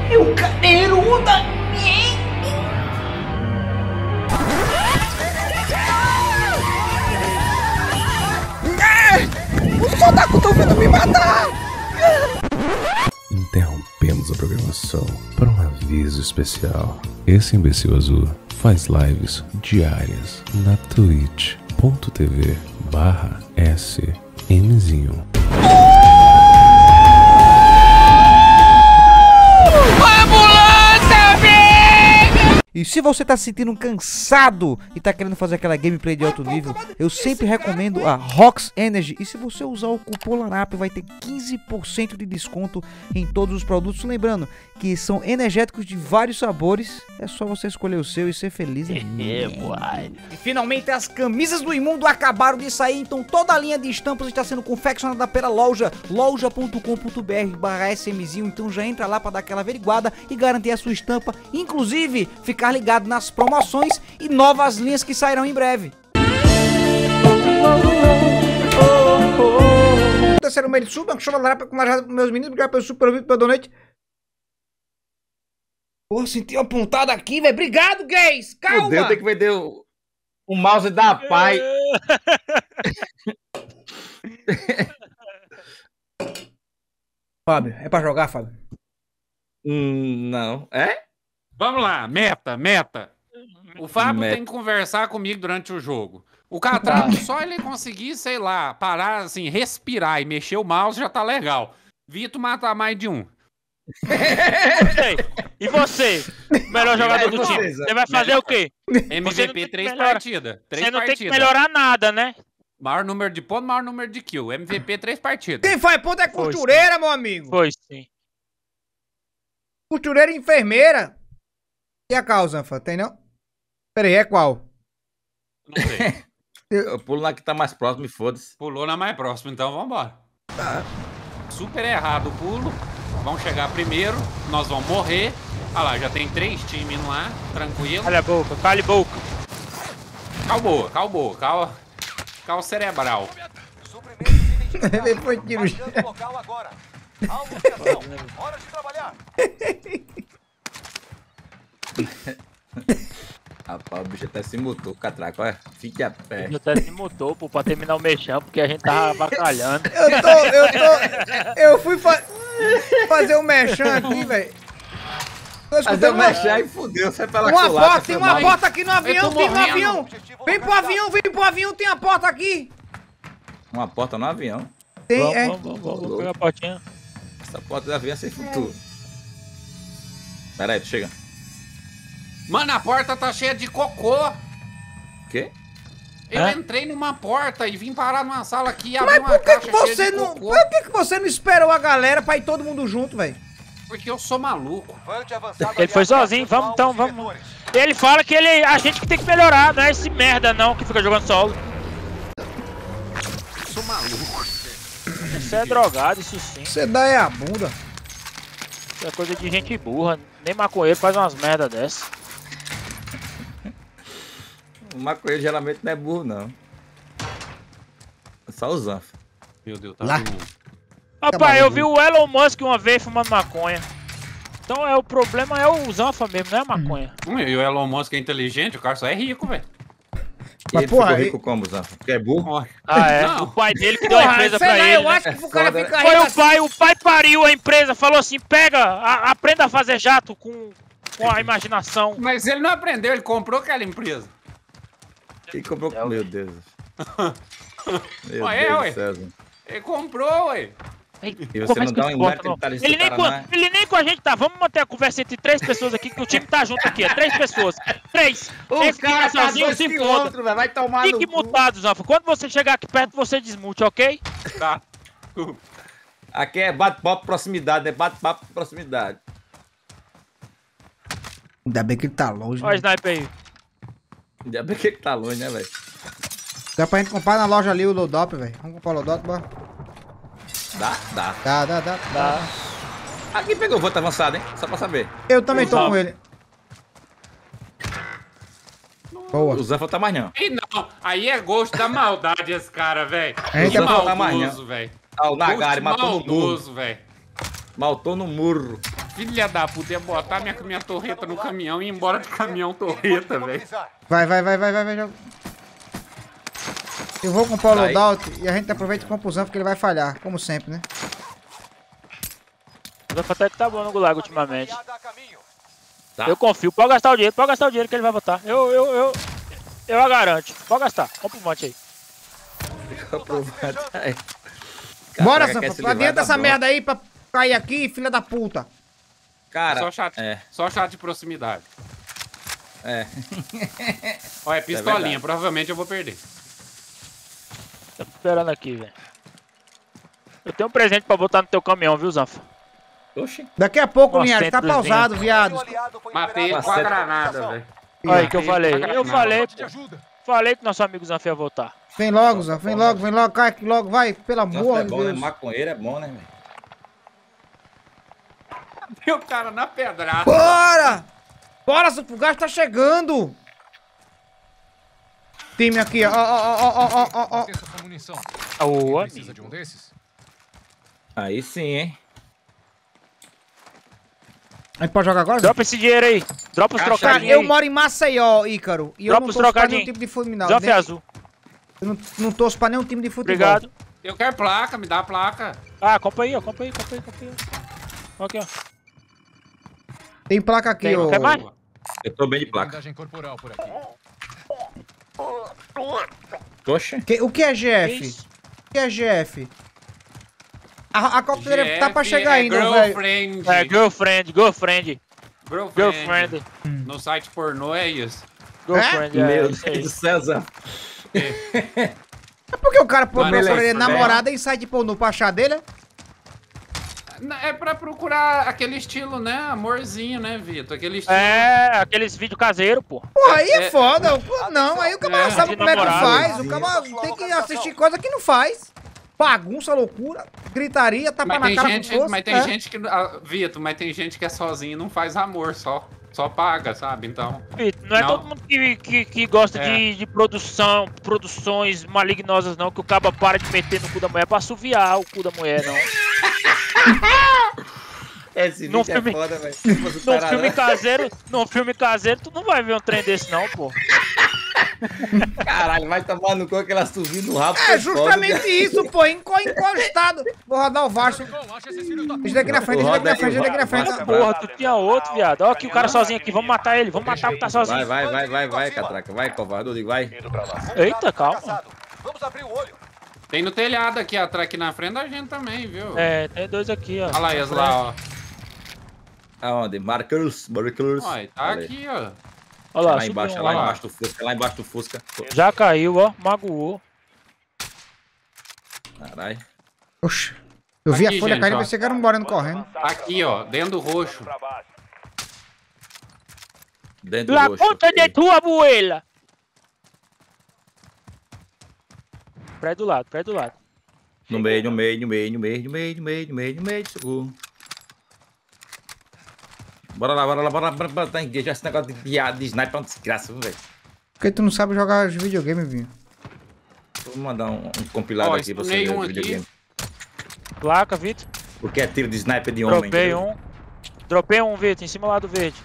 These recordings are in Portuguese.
Eu cadeiruda! Os soldados estão vindo me matar! Interrompemos a programação para um aviso especial. Esse imbecil azul faz lives diárias na twitch.tv/smzinho. E se você tá se sentindo cansado e tá querendo fazer aquela gameplay de alto nível, eu sempre recomendo a Rox Energy. E se você usar o cupom LARAP, vai ter 15% de desconto em todos os produtos. Lembrando que são energéticos de vários sabores. É só você escolher o seu e ser feliz. E finalmente as camisas do Imundo acabaram de sair. Então toda a linha de estampas está sendo confeccionada pela loja loja.com.br/smzinho. Então já entra lá para dar aquela averiguada e garantir a sua estampa. Inclusive, ficar ligado nas promoções e novas linhas que sairão em breve. Terceiro meio de sub, com meus meninos, obrigado pelo super vídeo, pela donate. Porra, senti uma pontada aqui, velho. Obrigado, gays! Calma! Fudeu, tem que vender o mouse da pai. Fábio, é pra jogar, Fábio? Não. É? Vamos lá, meta. O Fábio tem que conversar comigo durante o jogo. O Catrato, só ele conseguir, sei lá, parar, assim, respirar e mexer o mouse já tá legal. Vitor matar mais de um. E você? Melhor jogador do time. Você vai fazer o quê? MVP 3 partidas. Você não tem que melhorar nada, né? Maior número de pontos, maior número de kill. MVP 3 partidas. Quem faz ponto é costureira, meu amigo. Foi sim. Costureira e enfermeira. E a causa, Zanfa? Tem não? Pera aí, é qual? Não sei. Eu pulo na que tá mais próximo e foda-se. Pulou na mais próxima, então vambora. Super errado o pulo. Vamos chegar primeiro. Nós vamos morrer. Olha lá, já tem 3 times lá. Tranquilo. Cala a boca, cala a boca. Calma o cerebral. Ele foi tiro. Hora de trabalhar. Rapaz, o bicho até se mutou, Catraco, olha. Fique a pé. Ele até se mudou, pô, pra terminar o mexão, porque a gente tava avacalhando. Eu fui fazer um mexão aqui, velho. Fazer o mexão e fudeu, sai pela tem uma porta aqui no avião, tem um avião. Vem pro avião, tem a porta aqui. Uma porta no avião? Tem, Vamos pegar a portinha. Essa porta do avião é sem futuro. Pera aí, tu chega. Mano, a porta tá cheia de cocô. Quê? Eu entrei numa porta e vim parar numa sala aqui e abri uma caixa cheia de cocô. Por que você não esperou a galera pra ir todo mundo junto, velho? Porque eu sou maluco. Ele foi sozinho, vamos. Ele fala que a gente que tem que melhorar, não é esse merda não que fica jogando solo. Eu sou maluco. Você é drogado, isso sim. Você dá é a bunda. Isso é coisa de gente burra. Nem maconheiro faz umas merda dessa. O maconheiro geralmente não é burro, não. É só o Zanfa. Meu Deus, tá Lá. Rapaz, eu vi o Elon Musk uma vez fumando maconha. Então o problema é o Zanfa mesmo, não é a maconha. E o Elon Musk é inteligente, o cara só é rico, velho. E ele ficou rico como, Zanfa? Porque é burro? Ah, é? Não. O pai dele que deu a empresa pra ele. Eu acho que o cara fica Foi o pai pariu a empresa, falou assim, aprenda a fazer jato com a imaginação. Mas ele não aprendeu, ele comprou aquela empresa. Ele comprou... Meu Deus. Meu Ué, Deus ué. do céu, Zanfa. Ele comprou, ué. E você não dá um inverno que Ele nem com a gente tá. Vamos manter a conversa entre 3 pessoas aqui, que o time tá junto aqui. É 3 pessoas. 3. O cara tá sozinho, se foda. Vai tomar no Fique cu. mutado, Zanfa. Quando você chegar aqui perto, você desmute, ok? Tá. Aqui é bate-papo proximidade, né? Bate-papo proximidade. Ainda bem que ele tá longe. Olha o sniper aí. Ainda bem que ele tá longe, né, velho? Dá pra gente comprar na loja ali o Lodop, velho. Vamos comprar o Lodop, bora. Dá. Tá. Aqui pegou o voto avançado, hein? Só pra saber. Eu também tô com ele. Boa. O Zanfa tá mais não. E não, aí é gosto da maldade esse cara, velho. Aí Que tá maldoso, velho. Ah, o Nagari matou no murro. Maldoso, velho. Matou no murro. Filha da puta, ia botar minha torreta no caminhão e ir embora de caminhão torreta, velho. Vai. Eu vou comprar o Vai. loadout e a gente aproveita e compra o Zanfa, porque ele vai falhar, como sempre, né? O Zanfa até que tá bom no Gulag ultimamente. Tá. Eu confio. Pode gastar o dinheiro que ele vai botar. Eu a garanto. Pode gastar. Compra um monte aí. Fica aprovado aí. Bora, Caraca, quer se Zanfa, livrar adianta da essa bronca. merda aí pra cair aqui, filha da puta. Cara, Só chat de proximidade. é. Olha, pistolinha, verdade. provavelmente eu vou perder. Tô esperando aqui, velho. Eu tenho um presente pra botar no teu caminhão, viu, Zanfa? Oxi. Daqui a pouco, Nossa, Linhares, tá centrozinho. pausado, viado. Matei ele com a Cacete. granada, velho. Olha aí que eu Matei falei. ele com a Eu granada. falei, pô. Falei que nosso amigo Zanfa ia voltar. Vem logo, Zanfa, vem logo, cai aqui logo, vai, pelo Nossa, amor é de bom, né? Deus. Maconheiro é bom, né, velho? E o cara na pedrada. Bora! Bora, Zanfa, o gás tá chegando. Time aqui, ó. Essa com munição. Ô, Precisa de amigo. um desses? Aí sim, hein? A gente pode jogar agora? Dropa esse dinheiro aí. Dropa os Cara, Cara, trocadinhos eu aí. moro em Maceió, Ícaro. E eu Dropa não os torço pra trocadinhos. nenhum time de futebol. Zanfa é azul. Eu não torço pra nenhum time de futebol. Obrigado. Eu quero placa, me dá a placa. Ah, compra aí, ó. Compra aí. Aqui, ó. Tem placa aqui, Tem, ó. quer mais? Eu tô bem de placa. Blindagem corporal por aqui. Oxe. O que é GF? Isso. O que é GF? A Copa dele tá pra GF chegar é ainda, velho. girlfriend. É, girlfriend. Girlfriend. No site pornô é isso. Girlfriend, Meu isso aí. Deus do céu, Zé. É porque o cara Mano, procura ele é namorada em site pornô pra achar dele? É pra procurar aquele estilo, né? Amorzinho, né, Vitor? Aquele estilo. É, aqueles vídeos caseiros, pô. Pô, aí é foda. Não, aí o cara sabe de como é que namorado. faz. O cara tem que assistir coisa que não faz. Bagunça, loucura, gritaria, tapa Mas na tem cara gente, com força. mas tem É. gente que. Vitor, mas tem gente que é sozinho e não faz amor, só paga, sabe? Então. Não é Não. todo mundo que gosta É. de produções malignosas, não, que o caba para de meter no cu da mulher pra assoviar o cu da mulher, não. Esse Num vídeo filme- é foda, velho. Num filme caseiro, tu não vai ver um trem desse, não, pô. Caralho, vai tomar no cu aquela subir no rabo. É foi justamente foda, isso, pô. Encostado. Vou rodar o Varso. Bom, acha esses filhos da Deixa daqui na frente, deixa daqui na frente, deixa daqui na frente. Porra, tu tinha outro, viado. Ó aqui o cara sozinho aqui, vamos matar ele, vamos matar o que tá sozinho. Vai, catraca. Vai, covarde, Rodrigo, vai. Indo pra lá. Eita, calma. Vamos abrir o olho. Tem no telhado aqui atrás, aqui na frente da gente também, viu? É, tem dois aqui, ó. Olha lá eles lá, ó. Aonde? Markers. Olha, tá Ali. aqui, ó. Olha lá, Lá embaixo, subiu um lá lá. embaixo do Fusca, lá embaixo do Fusca. Já caiu, ó, magoou. Caralho. Oxe. Eu vi Aqui, a folha gente, caindo e ó. pensei que era um moreno correndo. Aqui, ó, dentro do roxo. Dentro La do roxo. puta de tua abuela! Prédio do lado. No meio, socorro. Bora lá. Tá já esse negócio de sniper é uma desgraça, viu, velho? Porque tu não sabe jogar videogame, Vinho. Vou mandar um compilado Ó, aqui pra você estunei ver um o aqui. videogame. Placa, Vitor. Porque é tiro de sniper de homem. Dropei entendeu? um. Dropei um, Vitor, em cima lá do verde.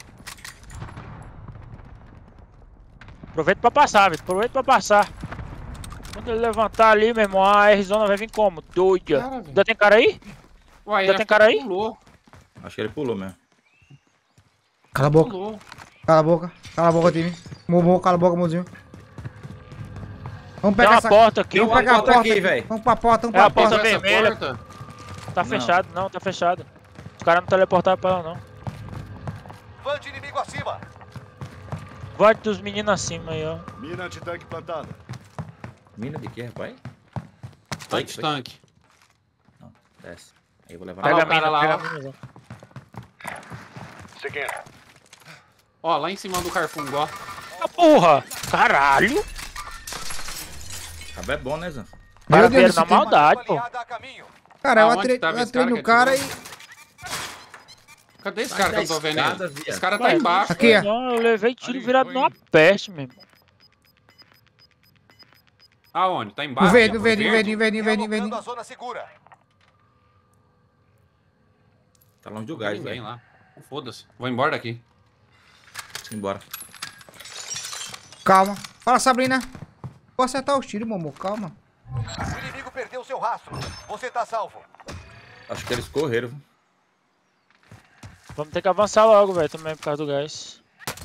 Aproveita pra passar, Vitor. Aproveita pra passar. Quando ele levantar ali, meu irmão, a R-Zona vai vir como? Doida. Cara, velho. Ainda tem cara aí? Ué, Já ele tem cara aí? Pulou. Acho que ele pulou mesmo. Cala a boca, Pulou. cala a boca, time. Cala a boca, mozinho. Vamos Tem pegar uma essa... porta aqui. Vamos pegar a porta porta aqui, aqui, velho. Vamos pra porta, vamos É pra a porta porta. Essa vermelha. porta? Tá Não. fechado, não, tá fechado. Os caras não teleportaram pra ela, não. Vã de inimigo acima. Vote dos meninos acima aí, ó. Mina antitanque plantada. Mina de quê, rapaz? Tanque. Desce. Aí eu vou levar Olha Pega lá o cara lá, pega ó. a mina, Seguindo. Ó, lá em cima do carfungo, ó. Ah, porra! Caralho! Cabo é bom, né, Zan? Meu Cara, Deus, vieram esse na time- maldade, pô. Aliada a caminho. Cara, eu Aonde atirei tava esse no que cara e... atirou? Cadê esse cara que eu tô vendo escada, aí? viado. Esse cara tá Ué, embaixo. Aqui, ó. Não, eu levei tiro Ali, virado foi. numa peste, meu irmão. Aonde? Tá No embaixo? verde, Ó, verde, verde? verde. Relocando a zona segura. Tá longe do Não gás, tem ninguém velho. lá. Foda-se. Vou embora daqui. Embora. Calma. Fala, Sabrina. Vou acertar os tiros, Momo. Calma. O inimigo perdeu seu rastro. Você tá salvo. Acho que eles correram. Vamos ter que avançar logo, velho, também por causa do gás.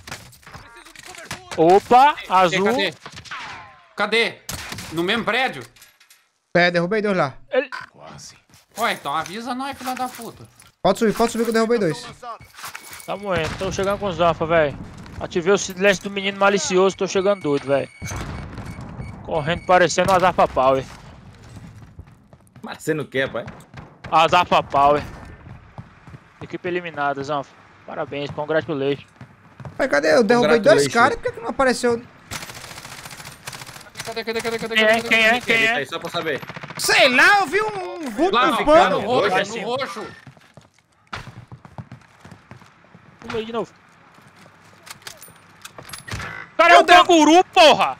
Opa, azul. Cadê? Cadê? No mesmo prédio? É, derrubei 2 lá. Ué, então avisa nós, filha da puta. Pode subir que eu derrubei 2. Tá moendo, tô chegando com os Zanfa, velho. Ativei o silêncio do menino malicioso, tô chegando doido, velho. Correndo parecendo uma Zafa Power. Mas você não quer, pai? A Zafa Power. Equipe eliminada, Zanfa. Parabéns, congratulations. Mas cadê? Eu derrubei 2 Congratulations. caras, por que não apareceu? Cadê? Quem é? Aí, só pra saber. Sei lá, eu vi um vulto Lá, no no pano. roxo, Vai no sim. roxo. Pula aí de novo. Cara, é o canguru, porra!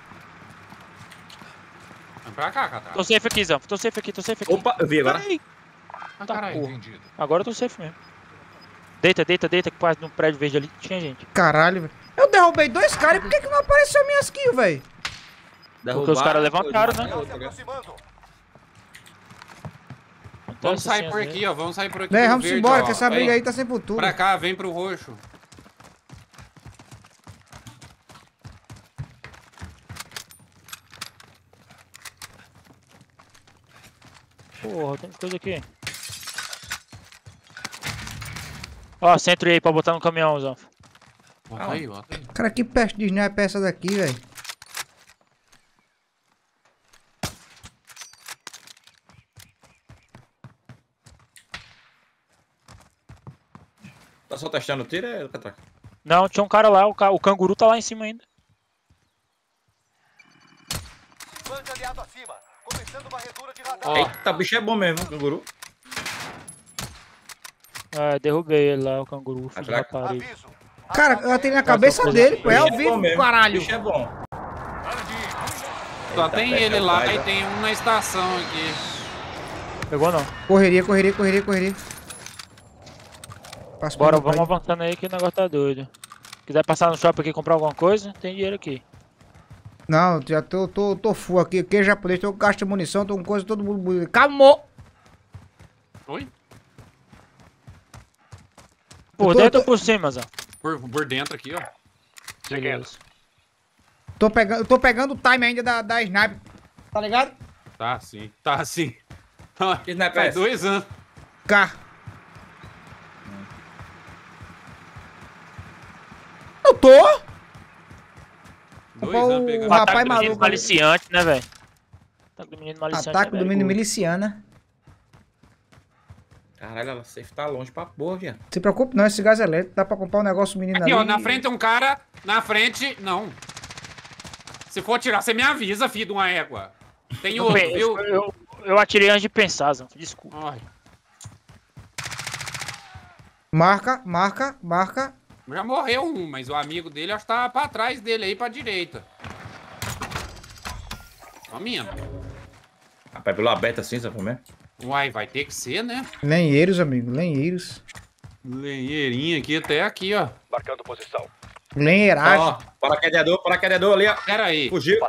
Vem pra cá, Catraca. Tô safe aqui, Zanfa. Tô safe aqui. Opa, eu vi agora. Ai, Ah, tá, caralho. porra. Agora eu tô safe mesmo. Deita, que quase no prédio verde ali tinha gente. Caralho, velho. Eu derrubei 2 caras e por que não apareceu minhas kills, velho? Porque os caras levantaram, né? Estão se aproximando. Vamos sair assim, por aqui, ó. Vamos sair por aqui. Né, pro vamos verde, embora, ó. que essa briga Vem aí tá sem futuro. pra cá, vem pro roxo. Porra, tem coisa aqui. Ó, centro aí pra botar no caminhão, Zanfa. Bota aí, bota aí. Cara, que peste de sniper é essa daqui, velho? Tá só testando o tiro, é, Catraca? Não, tinha um cara lá, o canguru tá lá em cima ainda. Bande aliado acima. Começando varredura de radar. Ó, Eita, bicho é bom mesmo, canguru. É, derrubei ele lá, o canguru, filho da Atraca. rapariga. Aviso. Cara, eu atirei na cabeça dele, pô. É ao Bicho vivo, bom mesmo. caralho. Bicho é bom. só Eita, tem pega ele o lá pai, e ó. tem um na estação aqui. Pegou não. Correria. Passo Bora, pro meu vamos pai. avançando aí que o negócio tá doido. Quiser passar no shopping aqui e comprar alguma coisa, tem dinheiro aqui. Não, já tô full aqui. Que japonês, tô com caixa de munição, tô com coisa, todo mundo. Calma! Oi? Por tô- dentro tô- ou por cima, Zé? Por dentro aqui, ó. Beleza. Tô pegando o time ainda da sniper. Tá ligado? Tá sim, tá sim. Que sniper é Faz essa? 2 anos. Cá. Eu tô? 2 Opa, anos o pegando. rapaz Ataque do menino maluco. maliciante, né, velho? Ataque do menino maliciante. Ataque né, do velho? menino miliciana. Caralho, ela safe tá longe pra porra, viado. Se preocupe não, esse gás elétrico dá pra comprar um negócio menino Aqui, ali. ó, na frente tem um cara. Na frente. Não. Se for tirar, você me avisa, filho de uma égua. Tem outro, viu? Eu atirei antes de pensar, Zé. Desculpa. Ai, Marca. já morreu um, mas o amigo dele acho que tá pra trás dele aí, pra direita. Ó, minha. Rapaz, pelo aberto assim, sabe como é? Uai, vai ter que ser, né? Lenheiros, amigo, lenheiros. Lenheirinho aqui até aqui, ó. Marcando posição. Lenheiragem. Ó, paraquedeador ali, ó. Pera aí. Fugiu.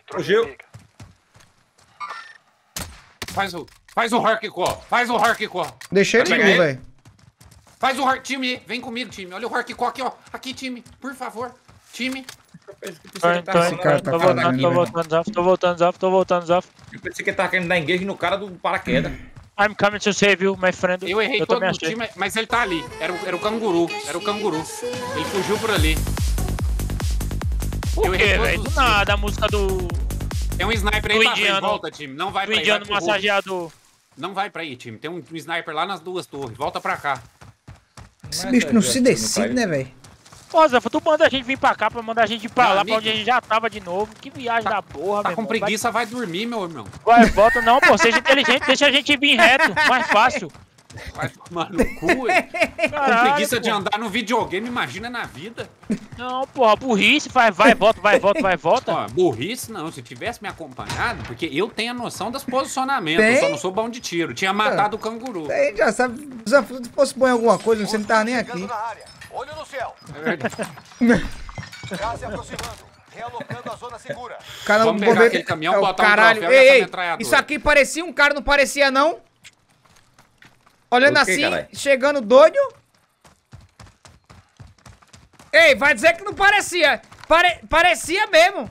Faz o hardcore. Faz o hardcore. Deixei ele Pega nu, ele. velho. Faz o hard... Time, vem comigo, time. Olha o hardcore aqui, ó. Aqui, time. Por favor. Time. Tô cara tá falando, voltando, Zaf. Eu pensei que ele tava querendo dar engage no cara do paraquedas. I'm coming to save you, my friend. Eu errei todo também o achei. time, mas ele tá ali. Era o canguru. Ele fugiu por ali. Por Eu quê, errei velho? todos Do os nada, a música do Tem um sniper aí Do pra frente. indiano. Volta, time. Não vai pra aí. indiano vai pro roxo. massageador. Não vai pra aí, time. Tem um sniper lá nas 2 torres. Volta pra cá. Esse bicho não se decide, né, velho? Ô, Zé, tu manda a gente vir pra cá pra mandar a gente ir pra Meu lá, amigo. pra onde a gente já tava de novo. Que viagem da porra, Tá meu com irmão. preguiça, vai dormir, meu irmão. Vai, volta não, pô. Seja inteligente, deixa a gente vir reto. Mais fácil. Vai tomar no cu, hein? Com preguiça de andar no videogame, imagina na vida. Não, porra, burrice, vai, volta, vai, volta, vai, volta. Ó, burrice não, se tivesse me acompanhado, porque eu tenho a noção dos posicionamentos, Tem? eu só não sou bom de tiro. Tinha matado o canguru. Aí já sabe, se fosse bom em alguma coisa, você não tava nem Chegando aqui. na área. Olho no céu. É verdade. Gás se aproximando. Realocando a zona segura. Cara, Vamos o pegar bombeiro- aquele caminhão, é o botar um caralho. troféu nessa Ei, metralhadora. isso aqui parecia um cara, não parecia não? Olhando O quê, assim, caralho? chegando doido. Ei, vai dizer que não parecia. Parecia mesmo.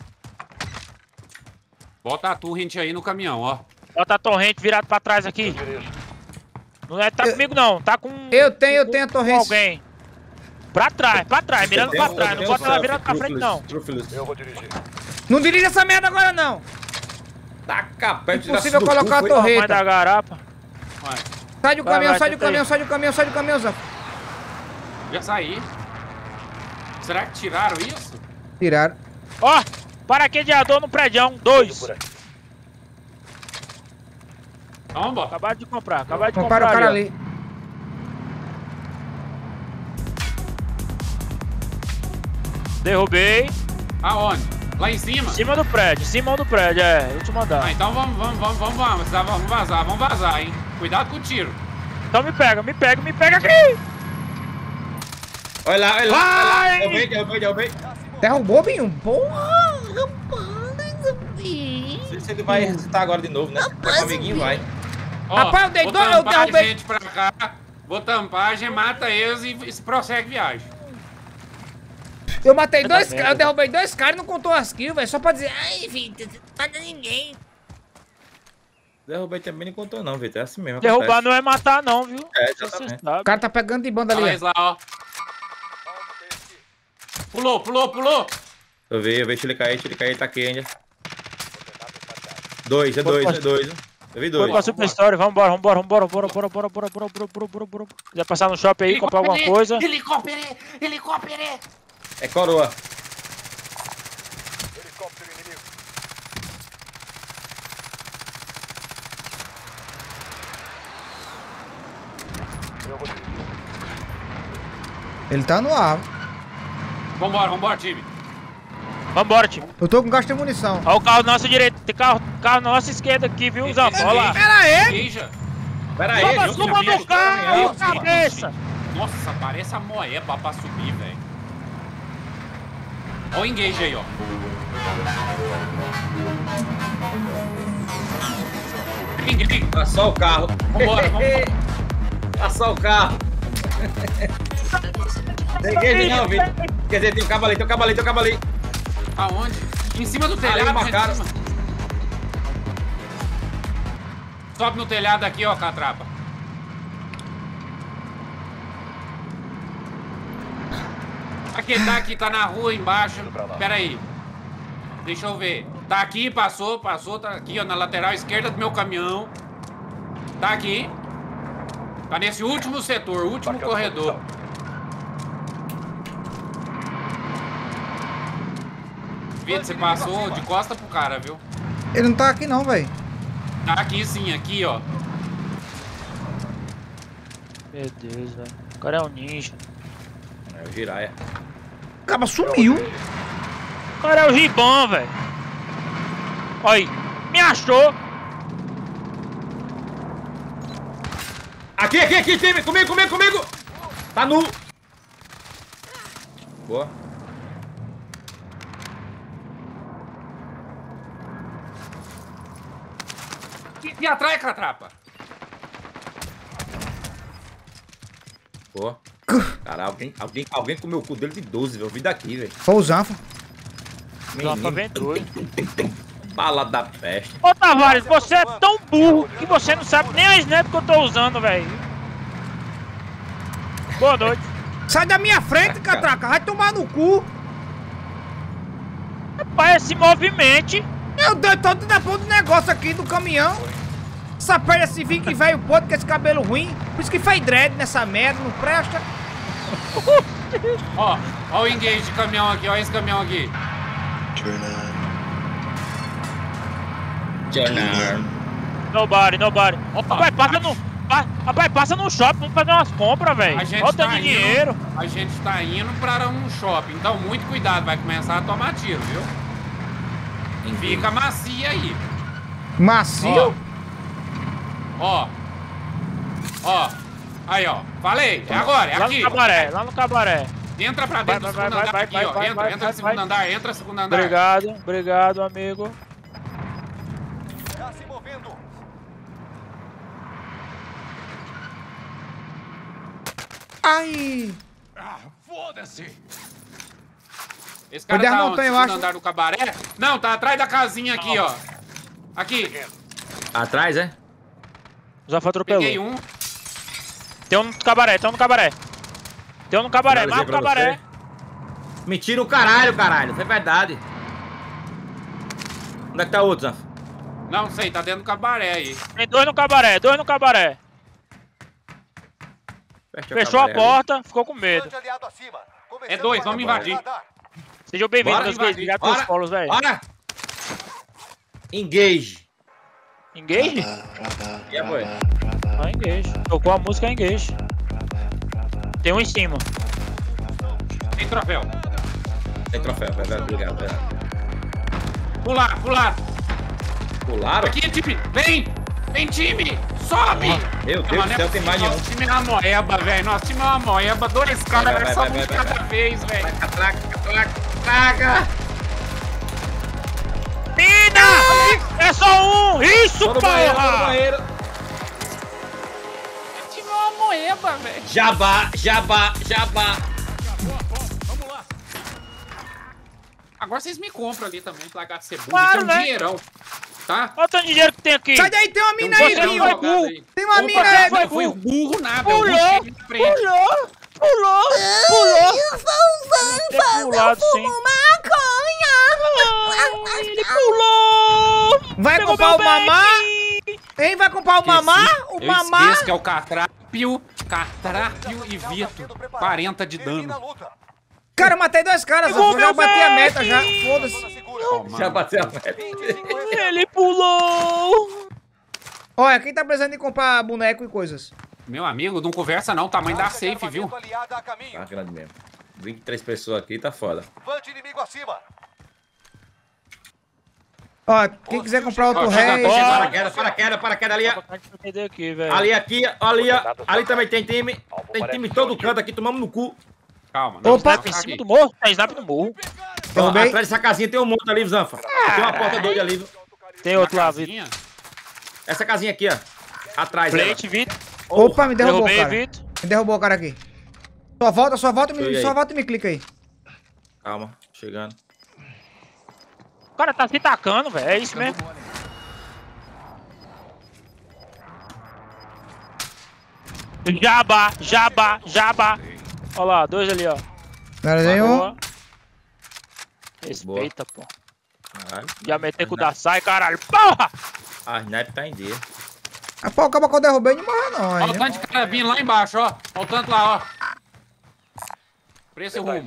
Bota a torrent aí no caminhão, ó. Bota a torrente virado pra trás aqui. Não é, tá comigo não, tá com... Eu tenho a com torrente. alguém. Pra trás, mirando pra trás. Não bota ela virada pra frente não. Eu vou dirigir. Não dirige essa merda agora não. Taca perto Impossível do colocar a cu, foi? torre. Tamanho da garapa. Vai. Sai do Vai, caminhão, vai, sai do tenta aí. caminhão, sai do caminhão, sai do caminhão, Zé. Já saí. Será que tiraram isso? Tiraram. Ó, paraquedeador no prédio, 2. Então vambora. Acabaram de comprar, acabaram de Compara comprar o cara ali. ali. Ó. Derrubei. Aonde? Lá em cima? Em cima do prédio, é. Último andar. Ah, então vamos vamos vazar, hein? Cuidado com o tiro. Então me pega aqui! Olha lá, olha lá. Vai! Derrubei. Derrubou, Binho? Porra, Não sei se ele vai ressuscitar agora de novo, né? O amiguinho vai. Ó, Rapaz, eu dei vou dois, eu tampar a derrubei. gente pra cá. Vou tampar, a gente mata eles e prossegue viagem. Eu matei Vai dar dois caras, merda. eu derrubei dois caras e não contou as kills, velho. Só pra dizer, ai, filho, não mata ninguém. Derrubei também não contou não, Vitor. É assim mesmo. Derrubar acontece. não é matar não, viu? É, Você exatamente. sabe. O cara tá pegando de banda Olha ali. eles lá, ó. Pulou. Eu vi, ele cair, tá aqui ainda. Dois. Eu vi Foi pra dois. Super Story, vambora. Quiser passar no shopping aí, comprar alguma coisa. Helicóptero! É coroa. Helicóptero inimigo. Eu vou dirigir. Ele tá no ar. Vambora, time. Vambora, time. Eu tô com gasto de munição. Ó o carro na nossa direita, tem carro na nossa esquerda aqui, viu, Zanfa? Olha lá. Era ele? Beija. Pera aí, Toma, eu suba subi, no carro, cabeça! Nossa, parece a moeba pra subir, velho. Ó o engage aí, ó. Engage. Tá só o carro. Vambora. Tá só o carro. Tem igreja não, Vitor. Quer dizer, tem um cabo ali. Aonde? Em cima do telhado, uma gente, cara. em cima. Sobe no telhado aqui, ó, catrapa. Aqui, tá na rua embaixo. Pera aí. Deixa eu ver. Tá aqui, passou, tá aqui, ó, na lateral esquerda do meu caminhão. Tá aqui. Tá nesse último setor, último corredor. Vitor, você passou de costa pro cara, viu? Ele não tá aqui não, velho. Tá aqui sim, aqui, ó. Meu Deus, velho. O cara é um ninja. É o Jiraya. O cara sumiu. O cara é o Riban, velho. Olha aí. Me achou. Aqui, time! Comigo! Tá nu! Boa. E atrás, catrapa. Boa. Cara, alguém comeu o cu dele de 12, velho. Eu vi daqui, velho. Foi o Zanfa. Zanfa vem doido. Bala da peste. Ô Tavares, você é tão burro que você não sabe nem a snap que eu tô usando, velho. Boa noite. Sai da minha frente, catraca. Vai tomar no cu. Rapaz, se movimente. Eu dei todo na ponta do negócio aqui do caminhão. Essa perna, esse Viking velho podre com esse cabelo ruim. Por isso que faz dread nessa merda, não presta. Ó o engage de caminhão aqui, ó esse caminhão aqui. Jornal. Nobody. Opa. Vai, Rapaz, passa no shopping, vamos fazer umas compras, velho. A gente Olha o tá tanto de indo- dinheiro. A gente tá indo para um shopping, então muito cuidado, vai começar a tomar tiro, viu? Fica macia aí. Macio? Ó. Aí, ó. Falei, é agora, é Lá aqui. no cabaré, lá no cabaré. Entra pra dentro do segundo andar aqui, ó. Entra no segundo andar, entra no segundo andar. Obrigado, amigo. Tá se movendo. Ai! Esse cara Olha a tá montanha, eu no segundo acho. andar do cabaré? Não, tá atrás da casinha aqui, ó. Aqui, Atrás, é? O Zafa atropelou. peguei um. Tem um no cabaré, tem um no cabaré. Tem um no cabaré, Finalizei marca o pra cabaré. você. Mentira o caralho. Isso é verdade. Onde é que tá o outro, Zanfa? Não sei, tá dentro do cabaré aí. Tem dois no cabaré, dois no cabaré. Fecha o Fechou a cabaré ali. porta, ficou com medo. Bande aliado acima. Começando É dois, a vamos retomar invadir. radar. Sejam bem-vindos, Bora meus invadir. gays. Obrigado pelos Bora. follows, velho. Bora! Engage. Engage? E é, boy? Ah, engage. Tocou a música engage. Tem um em cima. Tem troféu. Tem troféu, verdade, obrigado. Pular. Pularam? Aqui, time. Vem, time. Sobe. Meu Deus do céu, tem mais de um. Nosso time é uma moeba, velho. Nosso time é uma moeba. Dois caras, só um de cada vez, velho. Traga! Mina! É só um! Isso, Tô no banheiro, tô no porra! banheiro. Esse time é uma moeba, velho. Jabá. Agora vocês me compram ali também, pra largar de ser burro. Claro, Tem um né? dinheirão, tá? Olha o tanto de dinheiro que tem aqui. Sai daí, tem uma mina Você aí, não Binho! vai burro. Tem uma mina Opa, aí! vai Não foi burro nada, Pulou, eu puxei de frente. Pulou! Eu sou Tem pulado, sim. maconha! Ai, ele pulou! Vai Pegou comprar meu o mamá? bag. Hein, vai comprar o mamá? O Eu mamá? esqueço que é o Catrápio e Vito. 40 de Termina a dano. luta. Cara, eu matei dois caras, Pegou eu já meu bati a bag. meta já. Zona Foda-se. segura. Já bateu a meta. 25 reféns. Ele pulou! Olha, quem tá precisando de comprar boneco e coisas? Meu amigo, não conversa não, tamanho da Base de safe, viu? armamento aliada a caminho. Tá grande mesmo. 23 pessoas aqui, tá foda. Bande inimigo acima. Ó, quem quiser comprar outro Ó, chega rei... agora. Paraquedas ali. Pra gente entender aqui, velho. Ali, aqui, ali também tem time. Tem time em todo canto aqui, tomamos no cu. Calma. Opa. Sniper em cima do morro? Tem sniper no morro. Ó, Derrubei. atrás dessa casinha tem um monte ali, Zanfa. Tem uma porta doida ali. Viu? Tem outro lá, Vitor. Essa casinha aqui, ó. Atrás dela. Plate, Vitor. Opa, me derrubou, Derrubei, cara. Vitor. Me derrubou o cara aqui. Só volta Chega aí. e me clica aí. Calma, chegando. O cara tá se tacando, velho. É isso mesmo. Jabá. Olha lá, dois ali, ó. Finalizei um. Boa. Respeita, pô. Caralho. Já metei com o da sai, caralho. Porra! A sniper tá em dia. Ah, pô, acaba que eu derrubei não morreu não, Olha o hein? tanto de cara vindo lá embaixo, ó. Olha o tanto lá, ó. Por esse rumo.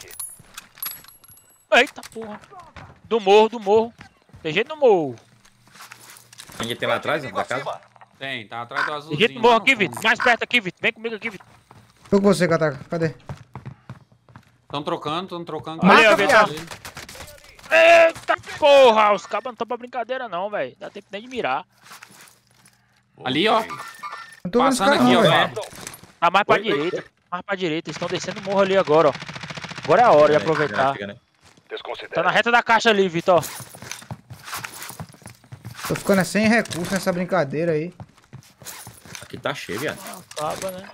Eita, porra. Do morro. Tem gente no morro. Ninguém tem lá atrás, Inimigo da casa? acima. Tem, tá atrás do Tem azulzinho. gente no morro lá no aqui, fundo. Vitor. Mais perto aqui, Vitor. Vem comigo aqui, Vitor. Tô com você, Catraca. Cadê? Tão trocando. Marca, Ali, ó, viado. Vitor. Eita, porra. Os cabas não estão pra brincadeira, não, velho. Dá tempo nem de mirar. Ali, ó. Não tô vendo os Passando caras aqui, não, ó. velho. Tá mais pra Oi, direita. Mais pra direita. Eles estão descendo o morro ali agora, ó. Agora é a hora de aproveitar. Tá na reta da caixa ali, Vitor. Tô ficando sem recurso nessa brincadeira aí. Aqui tá cheio, viado. Acaba, né?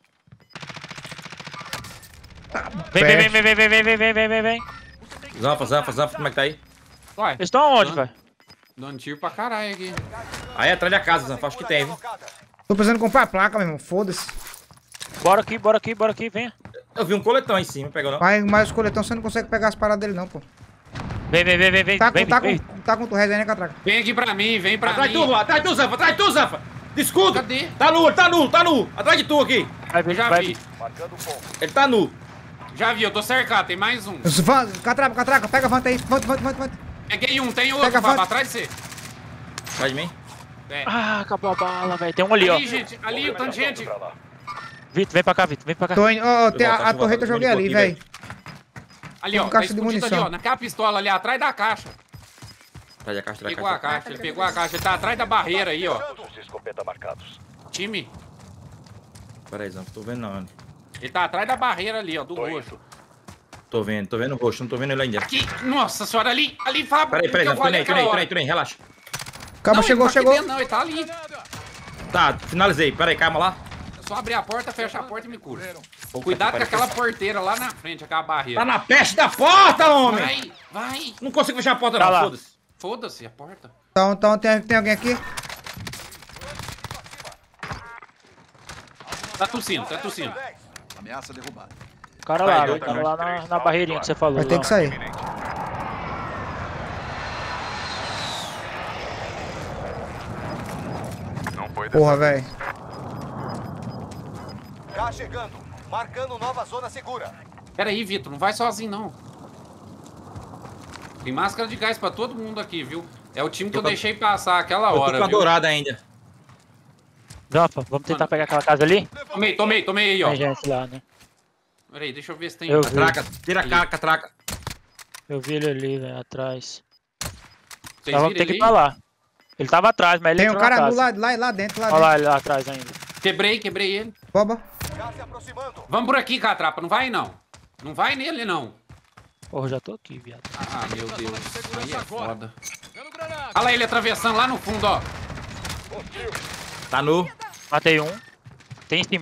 Vem. Zanfa, como é que tá aí? Ué, Eles estão onde, velho? dando tiro pra caralho aqui. Aí atrás da casa, Zanfa, acho que tem, viu? Tô precisando comprar a placa, meu irmão. Foda-se. Bora aqui, venha. Eu vi um coletão aí em cima, pegou não? Mas os coletão você não consegue pegar as paradas dele não, pô. Vem. Tá com o resto aí, né, Catraca? Vem aqui pra mim, vem pra Atrás mim. de tu, Zanfa, atrás de tu, Zanfa! Descuda! Cadê? Tá nu! Atrás de tu aqui! Já vi. Ele tá nu! Já vi, eu tô cercado, tem mais um. Catraca, pega a vanta aí. Vanta. Peguei um, tem Pega outro, a Fábio, foto. atrás de você. Atrás de mim? É. Ah, acabou a bala, velho. Tem um ali, ó. Ali, gente. Ali, o tanto de gente. Vitor, vem pra cá, Vitor. Vem pra cá. Tô indo. Ó, tem voltar, a torreta eu joguei ali, aqui, velho. Ali, ó. Com Tá caixa de escondido ali, munição. ó. Naquela pistola ali, atrás da caixa. Traz a caixa, traz a Pegou a caixa, ele pegou a caixa. Ele tá atrás da barreira aí, ó. Escopeta marcados. Time. Pera aí, Zanfa, tô vendo não. Ele tá atrás da barreira ali, ó, do roxo. Tô vendo o roxo, não tô vendo ele ainda. Aqui, nossa senhora, ali, Fábio. Peraí, que eu falei aquela hora. tô nem, relaxa. Calma, Não, chegou, ele tá aqui chegou. dentro, não, ele tá ali. Tá, finalizei, peraí, calma lá. É só abrir a porta, fecha a porta e me cura. Cuidado com aquela porteira lá na frente, aquela barreira. Tá na peste da porta, homem! Vai. Não consigo fechar a porta Tá não, lá. foda-se. Foda-se a porta. Então tem alguém aqui? Tá tossindo. Ameaça derrubada. O cara lá, velho. O cara lá na barreirinha que você falou. Vai ter lá. que sair. Porra, velho. Cá chegando. Marcando nova zona segura. Pera aí, Vitor, não vai sozinho, não. Tem máscara de gás pra todo mundo aqui, viu? É o time que eu deixei passar aquela Eu tô hora, com a viu? dourada ainda. Zanfa, vamos tentar pegar aquela casa ali? Tomei aí, ó. Tem gente lá, né? Pera aí, deixa eu ver se tem... Eu vi. Traca, tira a catraca. Eu vi ele ali, velho, atrás. Vocês Então vamos viram ter que ir ele pra aí? lá. Ele tava atrás, mas ele Tem um entrou na cara casa. lá dentro, lá Olha dentro. lá, ele lá atrás ainda. Quebrei ele. Boba. Cá se aproximando. Vamos por aqui, Catrapa, não vai não. Não vai nele, não. Porra, eu já tô aqui, viado. Ah, meu Deus. Aí é foda. Olha lá ele atravessando lá no fundo, ó. Tá nu. Matei um. Tem em cima.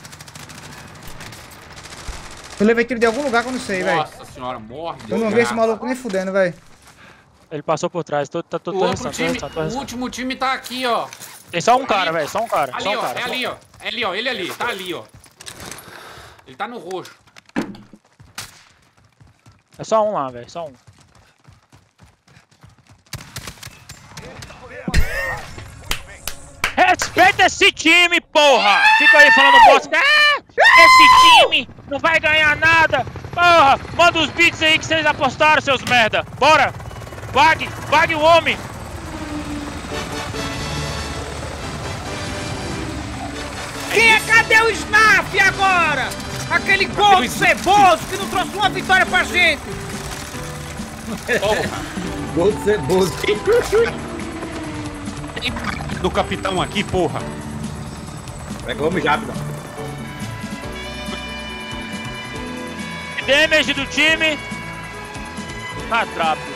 Eu levei tiro de algum lugar que eu não sei, velho. Nossa senhora, morre. Eu não vi esse maluco nem fudendo, velho. Ele passou por trás, tô O outro time, o último time tá aqui, ó. Tem só um cara, velho, só um cara. Ali, só um ó, cara, é só um ali, ó. É ali, ó, ele ali, tá ali, ó. Ele tá no roxo. É só um lá, velho, só um. Respeita esse time, porra! Fica aí falando bosta. Ah, esse time não vai ganhar nada! Porra! Manda os beats aí que vocês apostaram, seus merda! Bora! Vague o homem! Cadê o Snap agora? Aquele gol ceboso que não trouxe uma vitória pra gente. Gol de ceboso. Do capitão aqui, porra. Pega o homem rápido. Damage do time. Atrapo.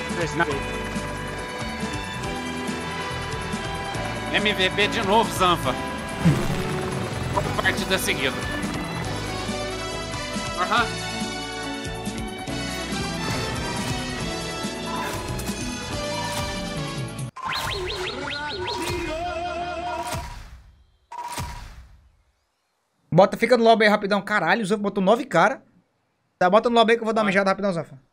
MVP de novo, Zanfa. Partida seguida. Aham. Fica no lobby aí rapidão. Caralho, o Zanfa botou 9 cara. Tá, bota no lobby aí que eu vou dar uma mijada rapidão, Zanfa.